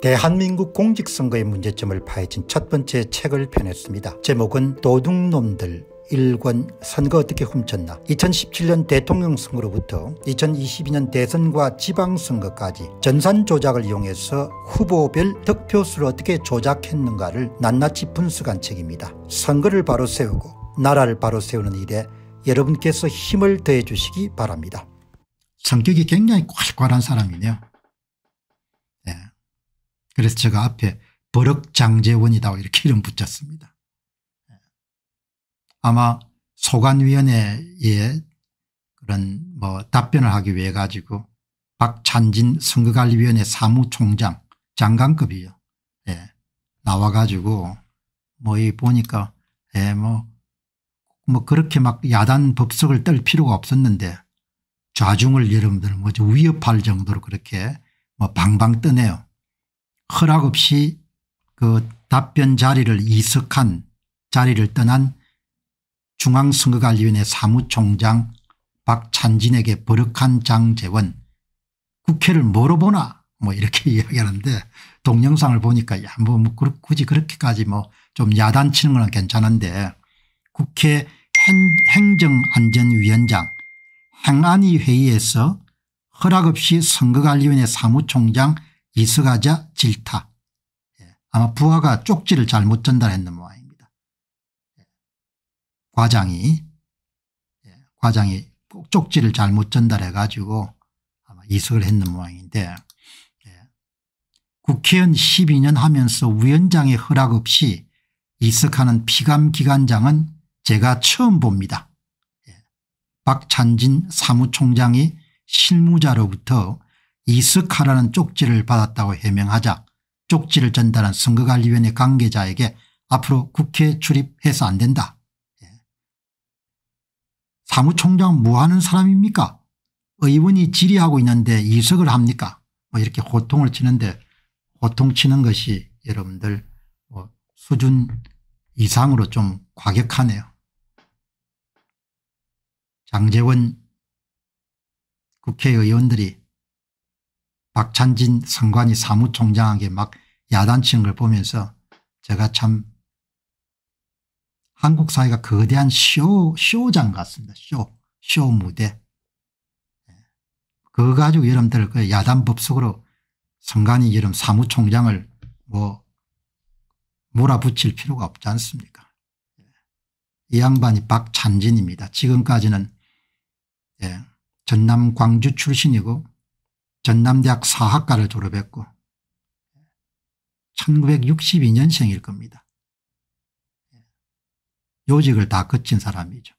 대한민국 공직선거의 문제점을 파헤친 첫 번째 책을 펴냈습니다. 제목은 도둑놈들 1권 선거 어떻게 훔쳤나. 2017년 대통령 선거로부터 2022년 대선과 지방선거까지 전산 조작을 이용해서 후보별 득표수를 어떻게 조작했는가를 낱낱이 분석한 책입니다. 선거를 바로 세우고 나라를 바로 세우는 일에 여러분께서 힘을 더해 주시기 바랍니다. 성격이 굉장히 괄괄한 사람이네요. 네. 그래서 제가 앞에 버럭장제원이다 이렇게 이름 붙였습니다. 아마 소관위원회에 그런 답변을 하기 위해 가지고 박찬진 선거관리위원회 사무총장 장관급이요. 예. 나와 가지고 보니까 그렇게 막 야단 법석을 떨 필요가 없었는데 좌중을 여러분들 위협할 정도로 그렇게 방방 뜨네요. 허락 없이 그 답변 자리를 이석한 자리를 떠난 중앙선거관리위원회 사무총장 박찬진에게 버럭한 장제원 국회를 뭐로 보나 이렇게 이야기하는데 동영상을 보니까 굳이 그렇게까지 좀 야단치는 건 괜찮은데 국회 행정안전위원장 행안위 회의에서 허락 없이 선거관리위원회 사무총장 이석하자 질타. 아마 부하가 쪽지를 잘못 전달했는 모양입니다. 과장이 쪽지를 잘못 전달해 가지고 아마 이석을 했는 모양인데 국회의원 12년 하면서 위원장의 허락 없이 이석하는 피감기관장은 제가 처음 봅니다. 박찬진 사무총장이 실무자로부터 이석하라는 쪽지를 받았다고 해명하자 쪽지를 전달한 선거관리위원회 관계자에게 앞으로 국회에 출입해서 안 된다. 사무총장 뭐 하는 사람입니까? 의원이 질의하고 있는데 이석을 합니까? 이렇게 호통을 치는데 호통치는 것이 여러분들 수준 이상으로 좀 과격하네요. 장제원 국회의원들이 박찬진 선관위 사무총장에게 막 야단치는 걸 보면서 제가 참 한국 사회가 거대한 쇼장 같습니다. 쇼 무대. 그거 가지고 여러분들 그 야단 법석으로 선관위 여러분 사무총장을 몰아붙일 필요가 없지 않습니까? 이 양반이 박찬진입니다. 지금까지는 전남 광주 출신이고 전남대학 사학과를 졸업했고 1962년생일 겁니다. 요직을 다 거친 사람이죠.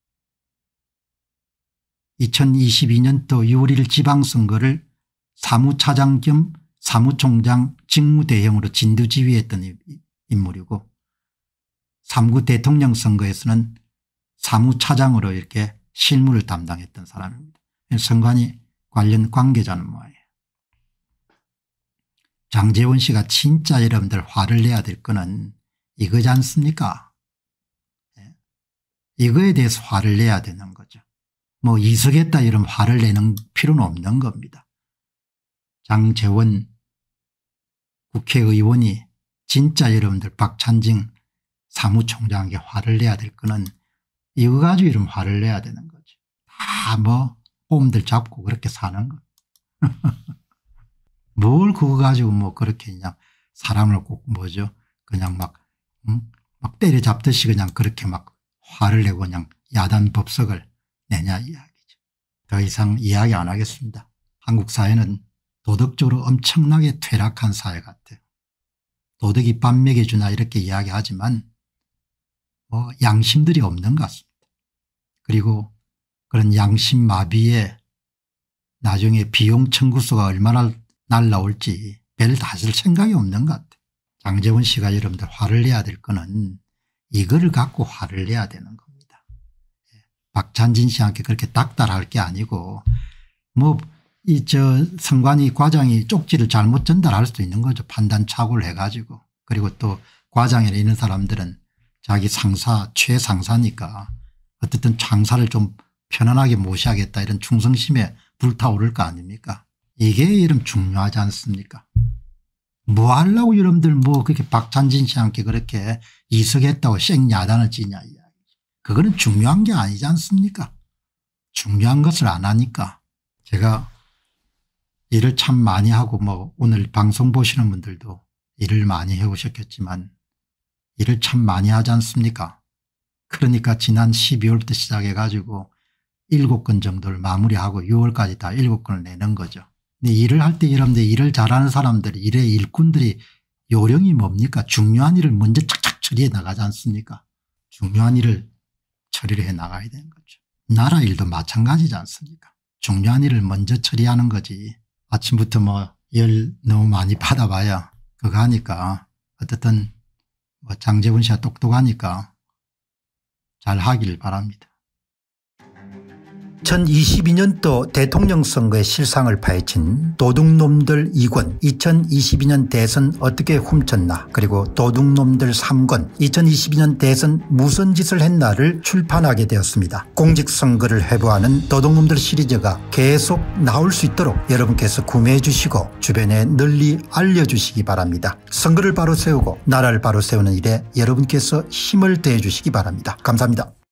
2022년도 6월 1일 지방선거를 사무차장 겸 사무총장 직무대행으로 진두지휘했던 인물이고 3구 대통령 선거에서는 사무차장으로 이렇게 실무를 담당했던 사람입니다. 선관위 관련 관계자는 뭐예요. 장제원 씨가 진짜 여러분들 화를 내야 될 거는 이거지 않습니까? 이거에 대해서 화를 내야 되는 거죠. 이석했다 이런 화를 내는 필요는 없는 겁니다. 장제원 국회의원이 진짜 여러분들 박찬진 사무총장에게 화를 내야 될 거는 이거 가지고 이런 화를 내야 되는 거죠. 다 뽐들 잡고 그렇게 사는 거. 뭘 그거 가지고 그렇게 그냥 사람을 꼭 그냥 막 때려잡듯이 그냥 그렇게 막 화를 내고 그냥 야단 법석을 내냐 이야기죠. 더 이상 이야기 안 하겠습니다. 한국 사회는 도덕적으로 엄청나게 퇴락한 사회 같아요. 도덕이 밥 먹여주나 이렇게 이야기하지만 양심들이 없는 것 같습니다. 그리고 그런 양심 마비에 나중에 비용 청구서가 얼마나 날라올지 별 다 쓸 생각이 없는 것 같아요. 장제원 씨가 여러분들 화를 내야 될 거는 이거를 갖고 화를 내야 되는 겁니다. 박찬진 씨한테 그렇게 닥달할 게 아니고 선관위 과장이 쪽지를 잘못 전달할 수도 있는 거죠. 판단 착오를 해가지고. 그리고 또 과장에 있는 사람들은 자기 상사 최상사니까 어쨌든 장사를 좀 편안하게 모셔야겠다 이런 충성심에 불타오를 거 아닙니까? 이게 이름 중요하지 않습니까? 뭐 하려고 여러분들 뭐 그렇게 박찬진 씨한테 그렇게 이석했다고 생야단을 지냐. 그거는 중요한 게 아니지 않습니까? 중요한 것을 안 하니까. 제가 일을 참 많이 하고 뭐 오늘 방송 보시는 분들도 일을 많이 해오셨겠지만 일을 참 많이 하지 않습니까? 그러니까 지난 12월부터 시작해 가지고 7건 정도를 마무리하고 6월까지 다 7건을 내는 거죠. 근데 일을 할 때 여러분들 일을 잘하는 사람들이 일의 일꾼들이 요령이 뭡니까? 중요한 일을 먼저 착착 처리해 나가지 않습니까? 중요한 일을 처리를 해 나가야 되는 거죠. 나라 일도 마찬가지지 않습니까? 중요한 일을 먼저 처리하는 거지. 아침부터 뭐 열 너무 많이 받아봐야 그거 하니까 어떻든 뭐 장제원 씨가 똑똑하니까 잘 하길 바랍니다. 2022년도 대통령 선거의 실상을 파헤친 도둑놈들 2권 2022년 대선 어떻게 훔쳤나 그리고 도둑놈들 3권 2022년 대선 무슨 짓을 했나를 출판하게 되었습니다. 공직선거를 회부하는 도둑놈들 시리즈가 계속 나올 수 있도록 여러분께서 구매해 주시고 주변에 널리 알려주시기 바랍니다. 선거를 바로 세우고 나라를 바로 세우는 일에 여러분께서 힘을 더해 주시기 바랍니다. 감사합니다.